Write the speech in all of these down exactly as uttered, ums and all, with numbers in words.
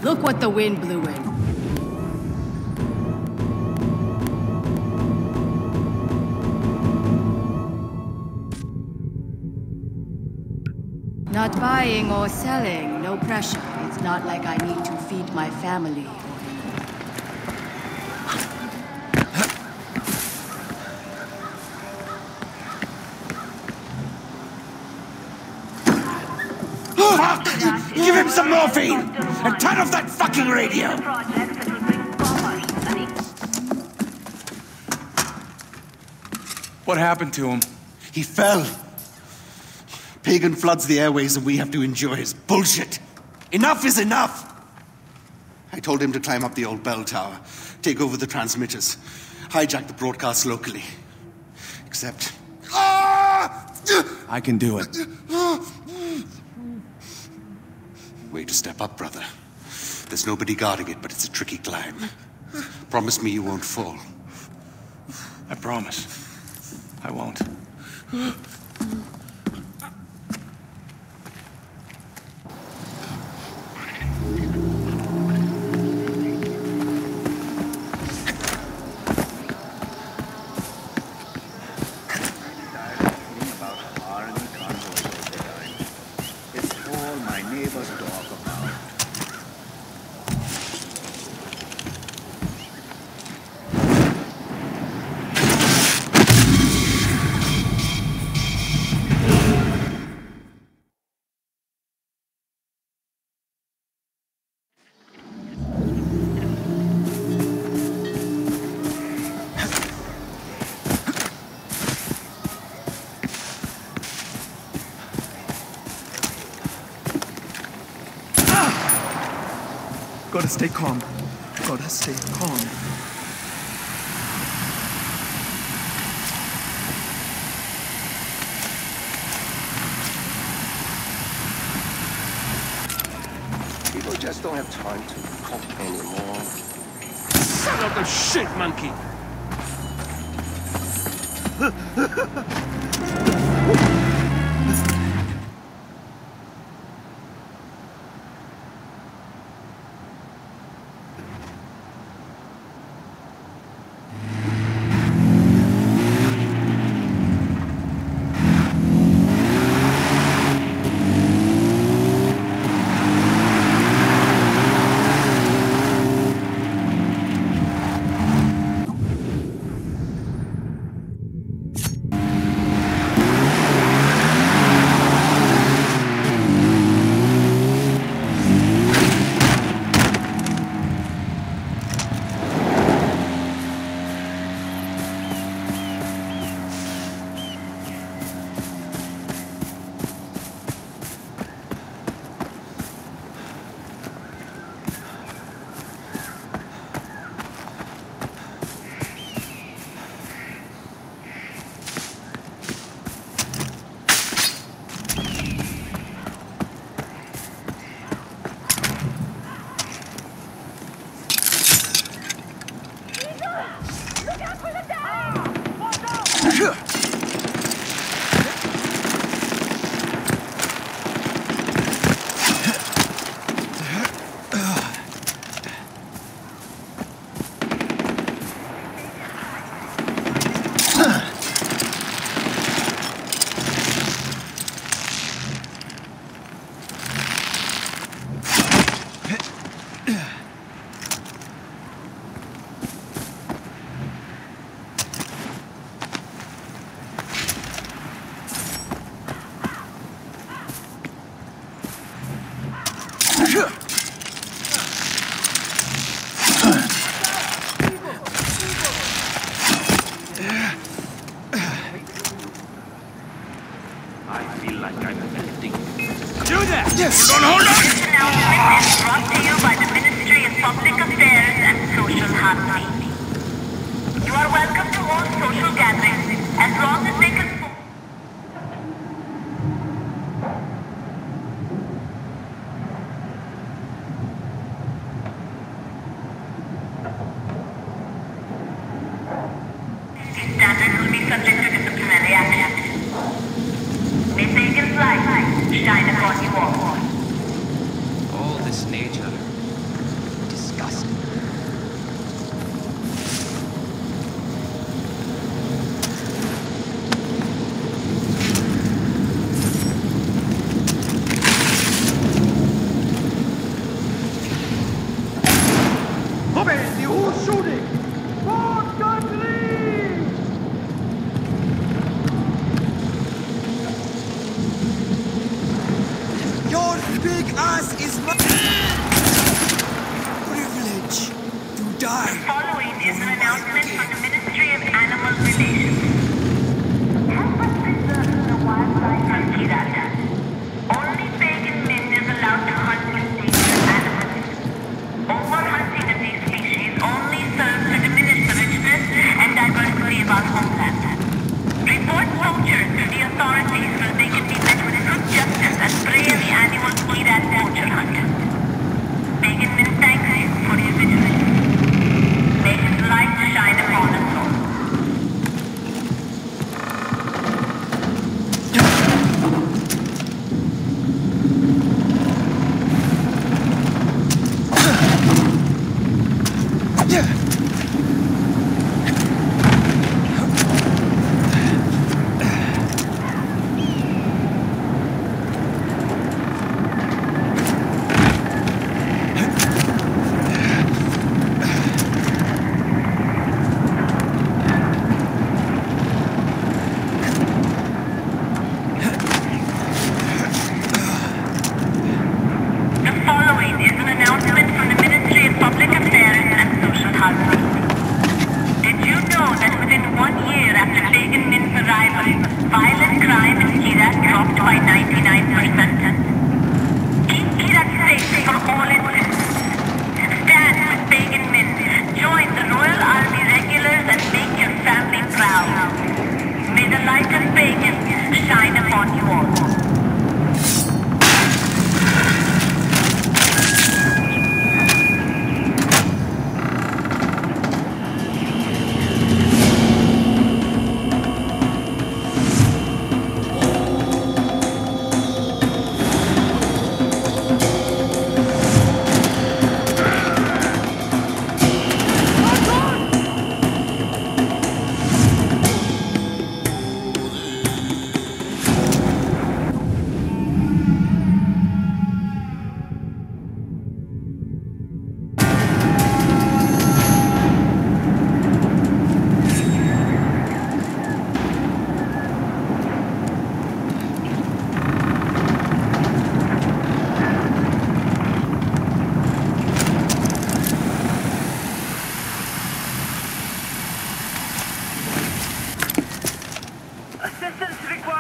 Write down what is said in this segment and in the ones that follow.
Look what the wind blew in. Not buying or selling, no pressure. It's not like I need to feed my family. Fuck! Give him some morphine! And turn off that fucking radio! What happened to him? He fell. Pagan floods the airways and we have to endure his bullshit. Enough is enough! I told him to climb up the old bell tower, take over the transmitters, hijack the broadcast locally. Except... I can do it. Way to step up, brother. There's nobody guarding it, but it's a tricky climb. Promise me you won't fall. I promise. I won't. Gotta stay calm. Gotta stay calm. People just don't have time to cope anymore. Son of a shit monkey! Yes! Hold on, hold on! This announcement is brought to you by the Ministry of Public Affairs and Social Harmony. You are welcome to all social gatherings as long as they conform. These standards will be subject to disciplinary action. May Pagan's light shine upon you all. All this nature,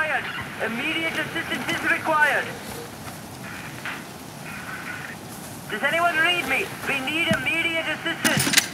required. Immediate assistance is required. Does anyone read me? We need immediate assistance.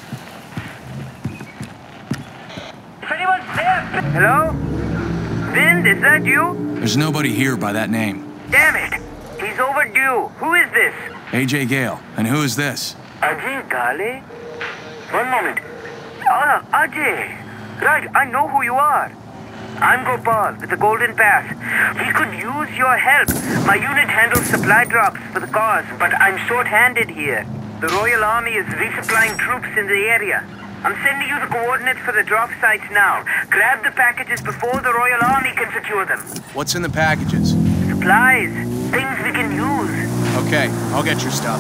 If anyone's there... Hello? Vin, is that you? There's nobody here by that name. Damn it! He's overdue. Who is this? A J Gale. And who is this? Ajay Gale? One moment. Ah, Ajay. Right, I know who you are. I'm Gopal with the Golden Pass. We could use your help. My unit handles supply drops for the cause, but I'm short-handed here. The Royal Army is resupplying troops in the area. I'm sending you the coordinates for the drop sites now. Grab the packages before the Royal Army can secure them. What's in the packages? Supplies. Things we can use. Okay, I'll get your stuff.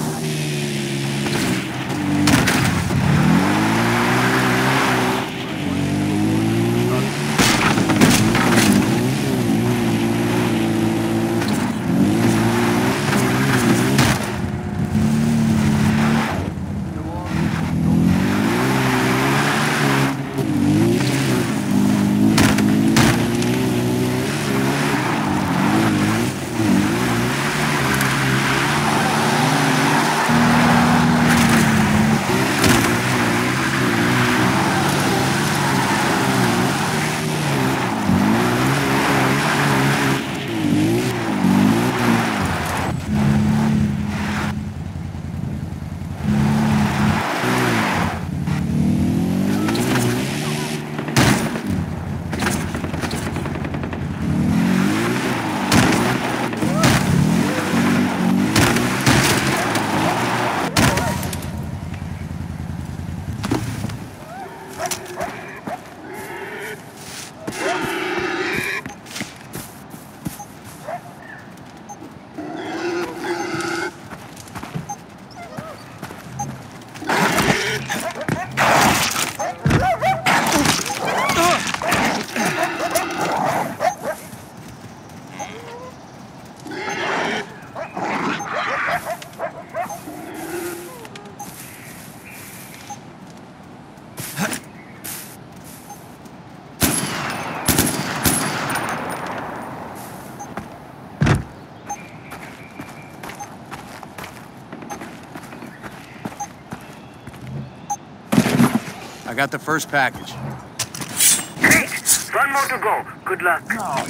I got the first package. Great! One more to go. Good luck.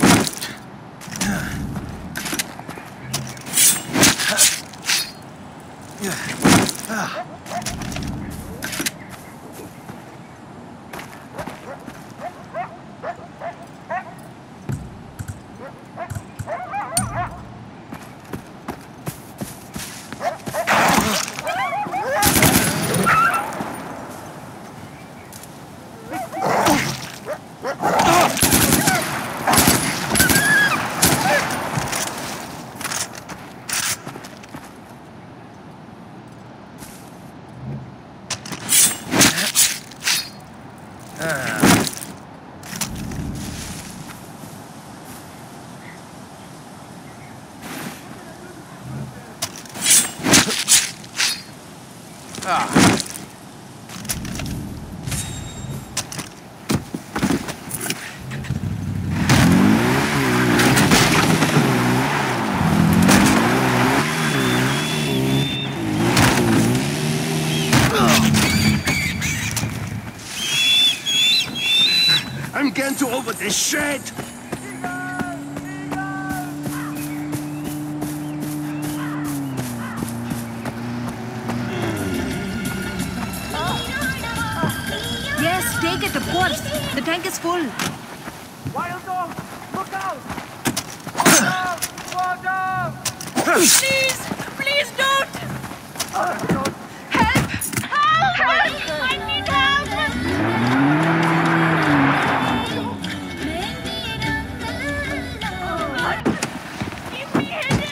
I'm getting to over this shit! Yes, take it, of course. The tank is full. Wild dog! Look out! Wild dog! Wild dog! Please! Please don't! Help! Help! I need help! Keep me hidden!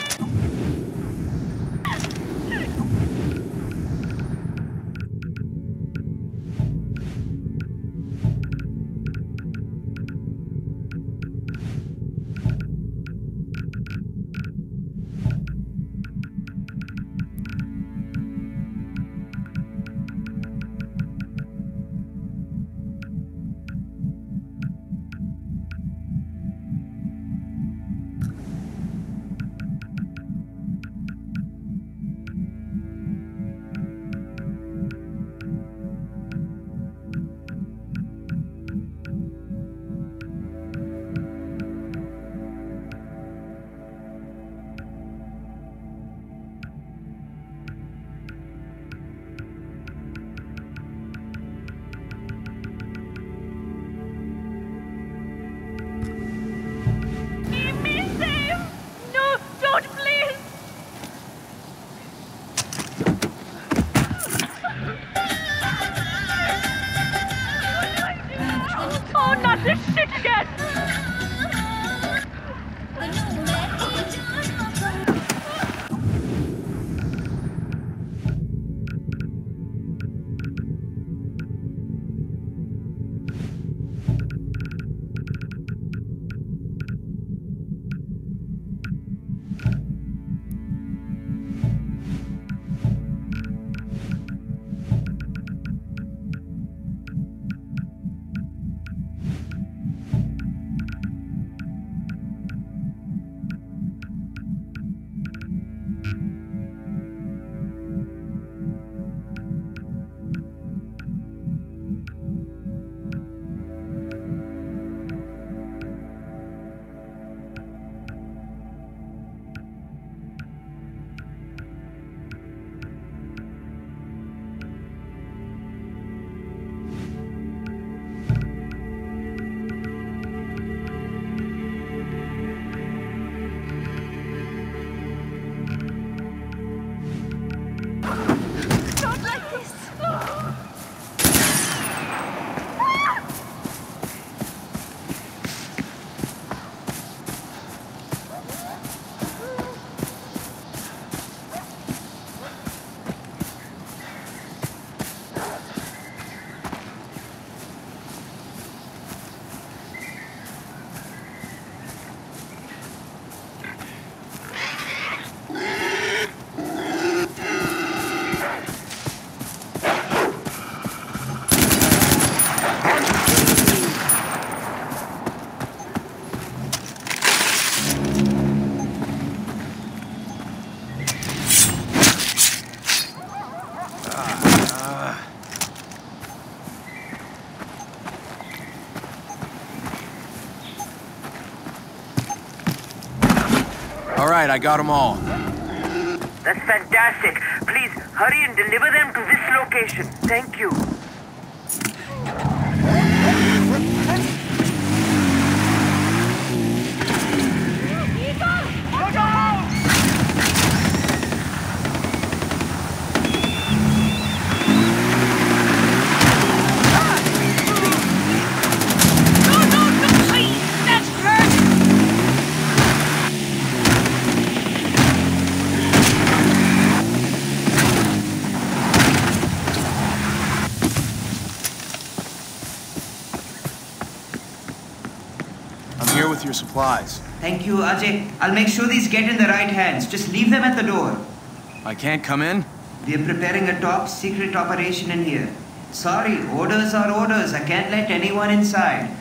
All right, I got them all. That's fantastic. Please, hurry and deliver them to this location. Thank you. With your supplies. Thank you, Ajay. I'll make sure these get in the right hands. Just leave them at the door. I can't come in? We're preparing a top secret operation in here. Sorry, orders are orders. I can't let anyone inside.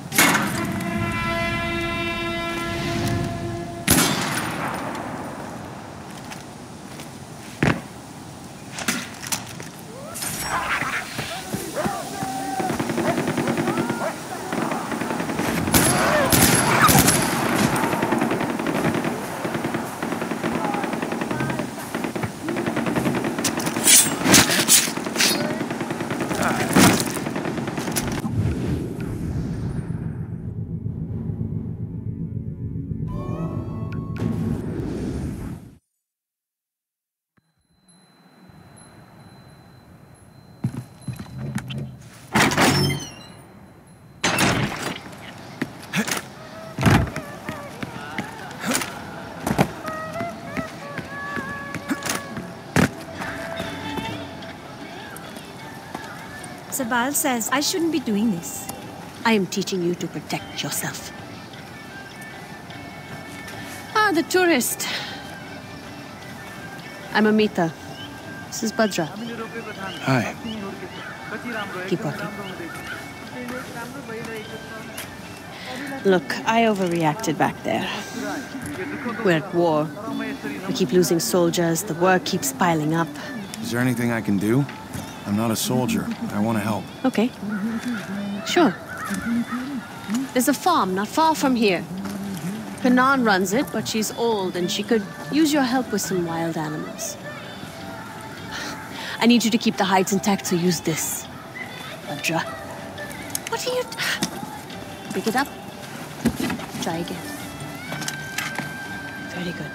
Sabal says I shouldn't be doing this. I am teaching you to protect yourself. Ah, the tourist. I'm Amita. This is Bhadra. Hi. Keep walking. Look, I overreacted back there. We're at war. We keep losing soldiers. The work keeps piling up. Is there anything I can do? I'm not a soldier. I want to help. Okay. Sure. There's a farm not far from here. Kanan runs it, but she's old and she could use your help with some wild animals. I need you to keep the hides intact, so use this. Bhadra. What are you... Pick it up. Try again. Very good.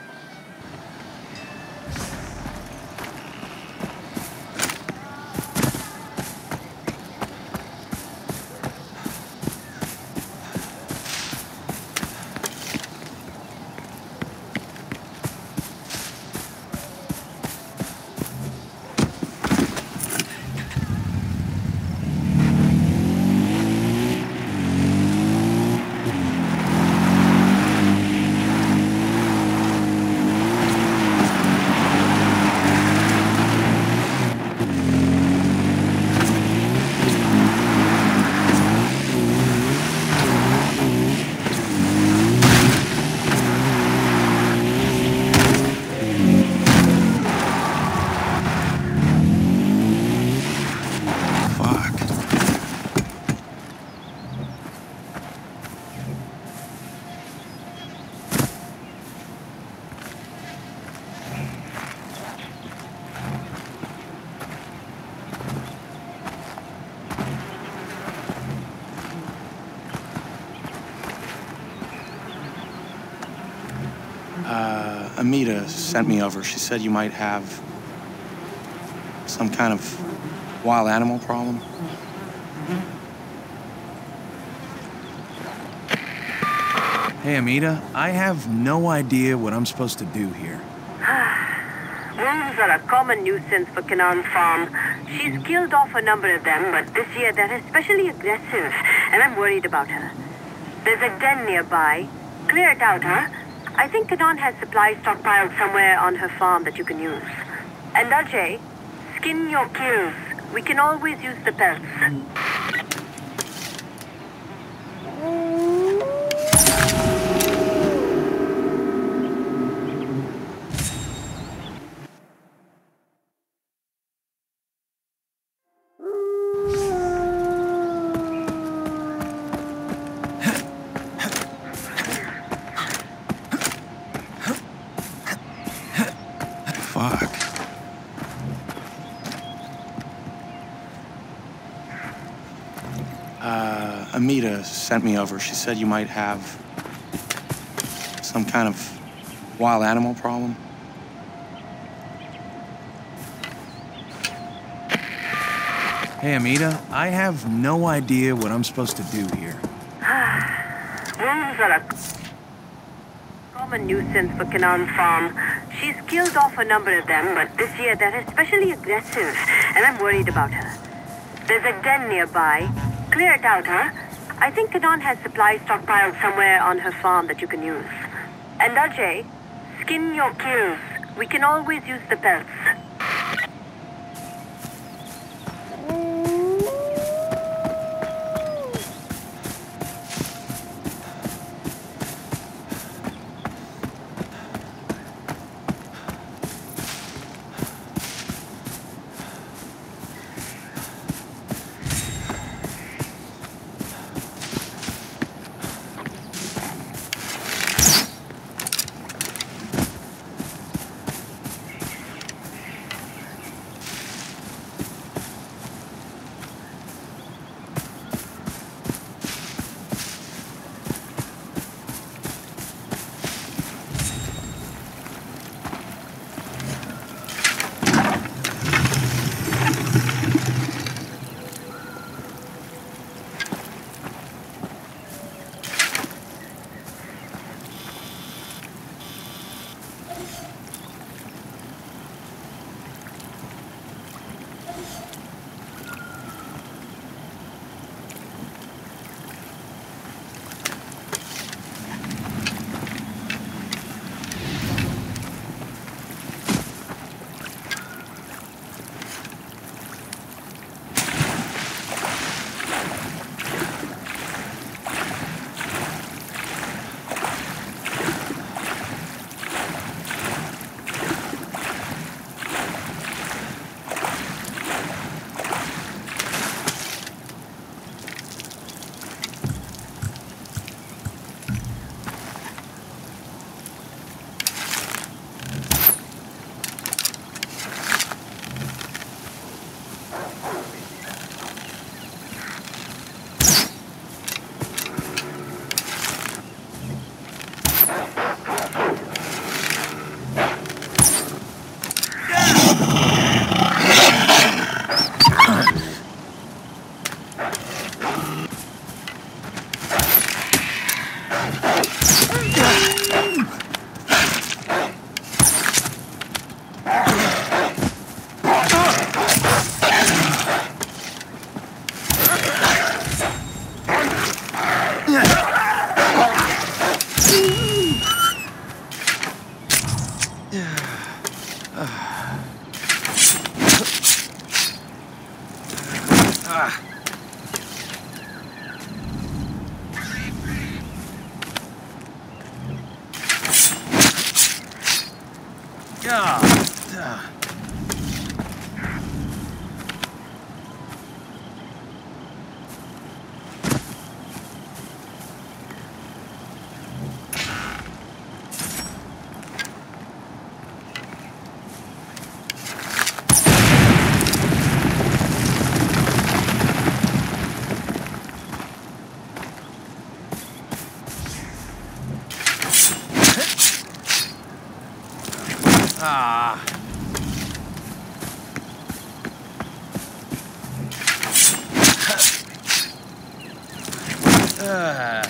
Amita sent me over. She said you might have some kind of wild animal problem. Hey, Amita, I have no idea what I'm supposed to do here. Wolves are a common nuisance for Kanan's farm. She's killed off a number of them, but this year they're especially aggressive, and I'm worried about her. There's a den nearby. Clear it out, huh? I think Kanan has supplies stockpiled somewhere on her farm that you can use. And Ajay, skin your kills. We can always use the pelts. sent me over. She said you might have some kind of wild animal problem. Hey, Amita, I have no idea what I'm supposed to do here. Wolves are a common nuisance for Canaan Farm. She's killed off a number of them, but this year they're especially aggressive, and I'm worried about her. There's a den nearby. Clear it out, huh? I think Canaan has supplies stockpiled somewhere on her farm that you can use. And Ajay, skin your kills. We can always use the pelts. Ah. Uh.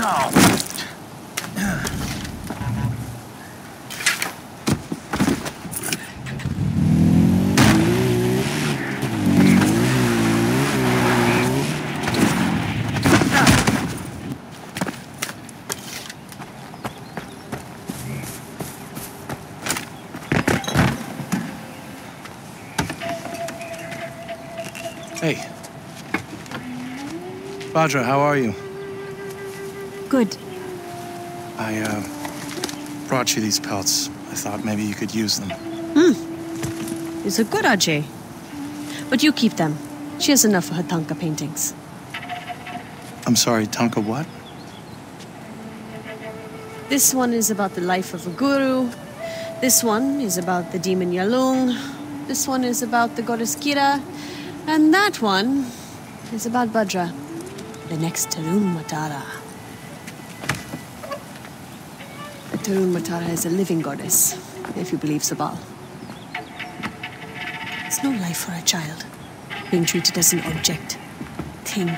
Hey. Bhadra, how are you? Good. I, uh, brought you these pelts. I thought maybe you could use them. Hmm. These are good, Ajay. But you keep them. She has enough for her Tanka paintings. I'm sorry, Tanka what? This one is about the life of a guru. This one is about the demon Yalung. This one is about the goddess Kira. And that one is about Bhadra, the next Tarun Matara. The Tarun Matara is a living goddess, if you believe Sabal. It's no life for a child, being treated as an object, thing.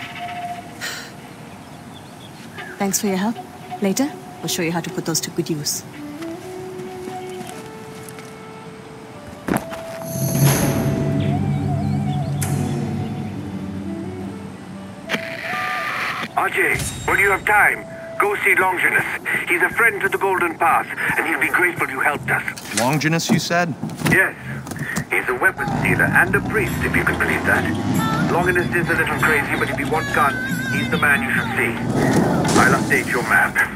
Thanks for your help. Later, I'll show you how to put those to good use. Ajay, when you have time, go see Longinus. He's a friend to the Golden Path, and he'll be grateful you helped us. Longinus, you said? Yes. He's a weapons dealer and a priest, if you can believe that. Longinus is a little crazy, but if you want guns, he's the man you should see. I'll update your map.